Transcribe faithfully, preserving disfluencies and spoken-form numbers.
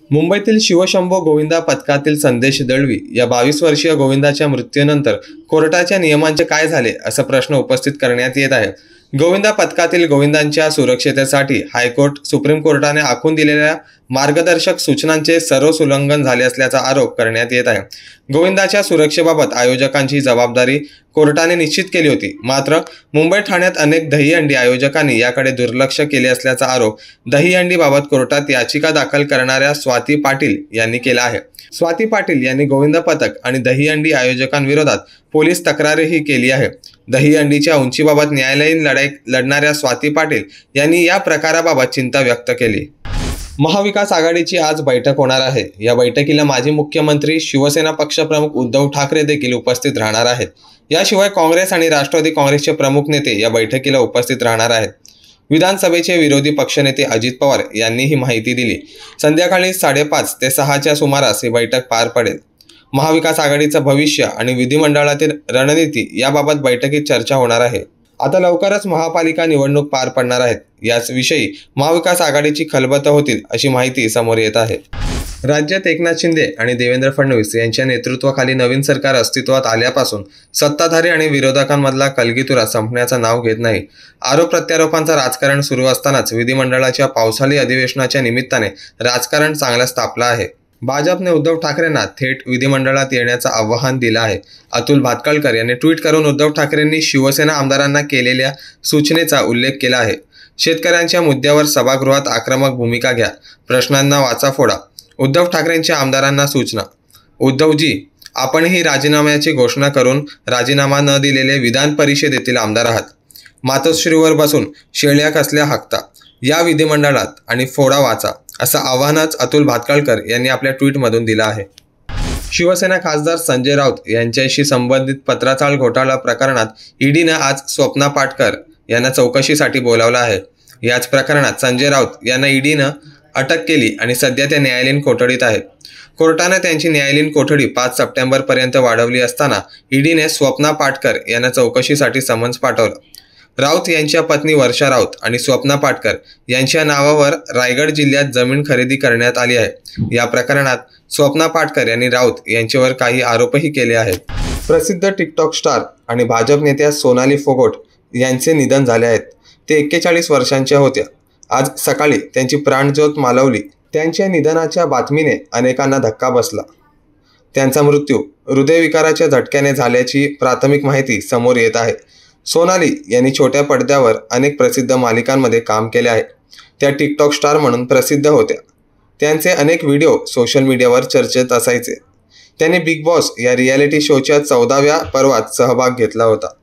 मुंबईतील शिवशंभो गोविंदा पथकातील संदेश दळवी या बावीस वर्षीय गोविंदाच्या मृत्यूनंतर कोर्टाच्या नियमांचे काय झाले असा प्रश्न उपस्थित करण्यात येत आहे। गोविंदा पथकातील गोविंदांच्या सुरक्षिततेसाठी हायकोर्ट सुप्रीम कोर्टाने आखून दिलेल्या मार्गदर्शक सूचनांचे सर्व उल्लंघन झाले असल्याचा आरोप करण्यात येत आहे। गोविंदाच्या सुरक्षेबाबत आयोजकांची जबाबदारी कोर्टाने निश्चित केली होती, मात्र मुंबई ठाण्यात अनेक दहीहंडी आयोजकांनी याकडे दुर्लक्ष केले असल्याचा आरोप दहीहंडीबाबत कोर्टात याचिका दाखल करणाऱ्या स्वाती पाटील यांनी केला आहे। स्वाती पाटील यांनी गोविंदा पथक आणि दहीहंडी आयोजकांविरोधात पोलीस तक्रारही केली आहे। दहीहंडीच्या उंचीबाबत न्यायालयीन लढाई लढणाऱ्या स्वाती पाटील यांनी या प्रकाराबाबत चिंता व्यक्त केली। महाविकास आघाडीची आज बैठक होणार आहे। या बैठकीला माजी मुख्यमंत्री शिवसेना पक्षप्रमुख उद्धव ठाकरे देखील उपस्थित राहणार आहेत। याशिवाय काँग्रेस आणि राष्ट्रवादी काँग्रेसचे प्रमुख नेते या बैठकीला उपस्थित राहणार आहेत। विधानसभेचे विरोधी पक्षनेते अजित पवार यांनी ही माहिती दिली। संध्याकाळी साडेपाच ते सहाच्या सुमारास ही बैठक पार पडेल। महाविकास आघाडीचं भविष्य आणि विधिमंडळातील रणनीती याबाबत बैठकीत चर्चा होणार आहे। आता लवकरच महापालिका निवडणूक पार पडणार आहेत। याच विषयी महाविकास आघाडीची खलबतं होतील अशी माहिती समोर येत आहे। राज्यात एकनाथ शिंदे आणि देवेंद्र फडणवीस यांच्या नेतृत्वाखाली नवीन सरकार अस्तित्वात आल्यापासून सत्ताधारी आणि विरोधकांमधला कलगीतुरा संपण्याचं नाव घेत नाही। आरोप प्रत्यारोपांचं राजकारण सुरू असतानाच विधिमंडळाच्या पावसाळी अधिवेशनाच्या निमित्ताने राजकारण चांगलंच तापलं आहे। भाजपने उद्धव ठाकरेंना थेट विधिमंडळात येण्याचं आवाहन दिलं आहे। अतुल भातखळकर यांनी ट्विट करून उद्धव ठाकरेंनी शिवसेना आमदारांना केलेल्या सूचनेचा उल्लेख केला आहे। शेतकऱ्यांच्या मुद्द्यावर सभागृहात आक्रमक भूमिका घ्या, प्रश्नांना वाचा फोडा। उद्धव ठाकरेंच्या आमदारांना सूचना। उद्धवजी, आपणही राजीनाम्याची घोषणा करून राजीनामा न दिलेले विधान परिषदेतील आमदार आहात। मातोश्रीवर बसून शेळ्या कसल्या हाकता, या विधिमंडळात आणि फोडा वाचा, असं आव्हानच अतुल भातखळकर यांनी आपल्या ट्विटमधून दिलं आहे। शिवसेना खासदार संजय राऊत यांच्याशी संबंधित पत्राचाळ घोटाळा प्रकरणात ईडीनं आज स्वप्ना पाटकर यांना चौकशीसाठी बोलावलं आहे। याच प्रकरणात संजय राऊत यांना ईडीनं अटक केली आणि सध्या ते न्यायालयीन कोठडीत आहेत। कोर्टाने त्यांची न्यायालयीन कोठडी पाच सप्टेंबर पर्यंत वाढवली असताना ईडीने स्वप्ना पाटकर यांना चौकशीसाठी समन्स पाठवलं। राऊत यांच्या पत्नी वर्षा राऊत आणि स्वप्ना पाटकर यांच्या नावावर रायगड जिल्ह्यात जमीन खरेदी करण्यात आली आहे। या प्रकरणात स्वप्ना पाटकर यांनी राऊत यांच्यावर काही आरोपही केले आहेत। प्रसिद्ध टिकटॉक स्टार आणि भाजप नेत्या सोनाली फोगोट यांचे निधन झाले आहेत। ते एक्केचाळीस वर्षांच्या होत्या। आज सकाळी त्यांची प्राणज्योत मालवली। त्यांच्या निधनाच्या बातमीने अनेकांना धक्का बसला। त्यांचा मृत्यू हृदयविकाराच्या झटक्याने झाल्याची प्राथमिक माहिती समोर येत आहे। सोनाली यांनी छोट्या पडद्यावर अनेक प्रसिद्ध मालिकांमध्ये काम केले आहे। त्या टिकटॉक स्टार म्हणून प्रसिद्ध होत्या। त्यांचे अनेक व्हिडिओ सोशल मीडियावर चर्चेत असायचे। त्यांनी बिग बॉस या रियालिटी शोच्या चौदाव्या पर्वात सहभाग घेतला होता।